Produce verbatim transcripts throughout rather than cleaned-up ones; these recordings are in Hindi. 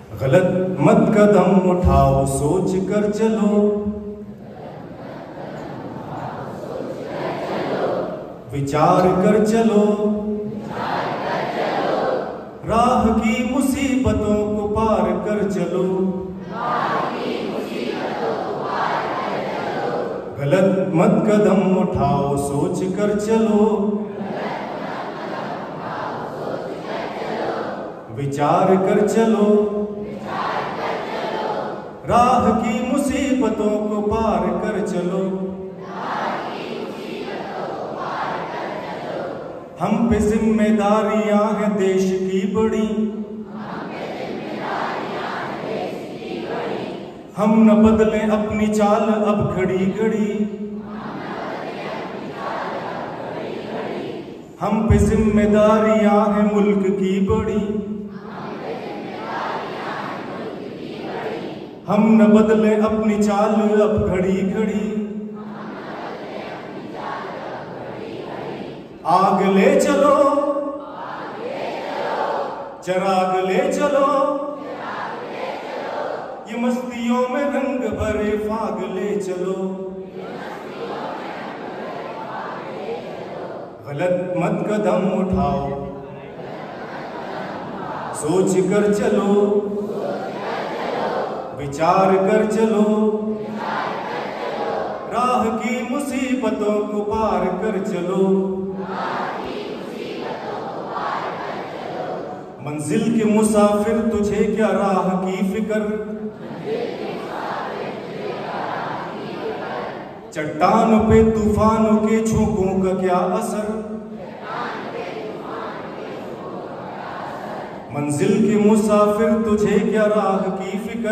गलत मत कदम उठाओ, सोच कर चलो, विचार कर चलो, राह की मुसीबतों को पार कर चलो, गलत मत कदम उठाओ, सोच कर चलो, विचार कर चलो, राह की मुसीबतों को पार कर चलो। हम पे जिम्मेदारियां हैं देश की बड़ी, हम न बदलें अपनी चाल अब घड़ी घड़ी, हम पे जिम्मेदारियां हैं मुल्क की बड़ी, हम न बदलें अपनी चाल अब घड़ी घड़ी। आग ले चलो, चराग ले चलो, ये मस्तियों में रंग भरे फाग ले चलो, गलत मत कदम उठाओ, सोच कर चलो, विचार कर चलो, राह की मुसीबतों को पार कर चलो, मंजिल के मुसाफिर तुझे क्या राह की फिक्र, चट्टान पे तूफानों के झोंकों का क्या असर, मंजिल के मुसाफिर तुझे क्या राह की फिक्र,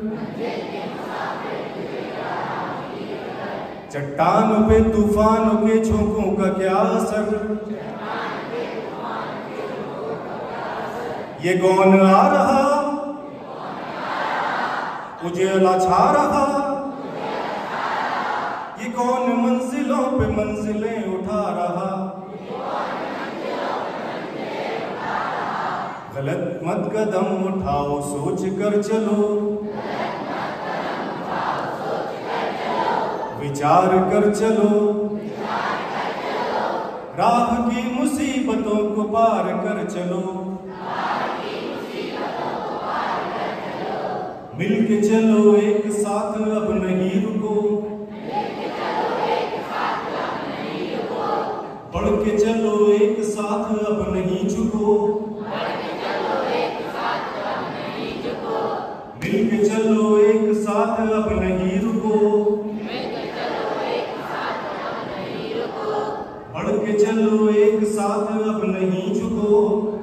चट्टान पे तूफानों के झोंकों का क्या असर, ये कौन आ रहा, उजेला छा रहा, ये कौन मंजिलों पे मंजिलें उठा रहा, गलत मत कदम उठाओ, सोच कर चलो, विचार कर चलो, राह की मुसीबतों को पार कर चलो, मिलके चलो एक साथ अब नहीं रुको, बढ़ के चलो एक साथ अब नहीं झुको, मिलके चलो एक साथ अब नहीं रुको, बढ़ के चलो एक साथ अब नहीं झुको,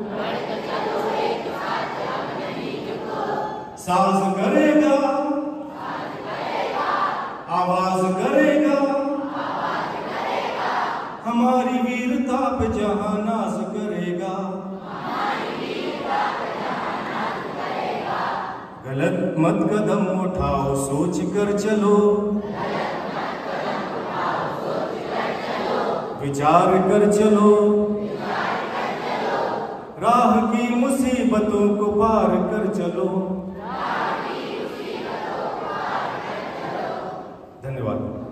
साज करेगा, आवाज करेगा, हमारी वीरता पे जहां नाज करेगा, गलत मत कदम उठाओ, सोच कर चलो, विचार कर चलो, राह की मुसीबतों को पार कर चलो। धन्यवाद।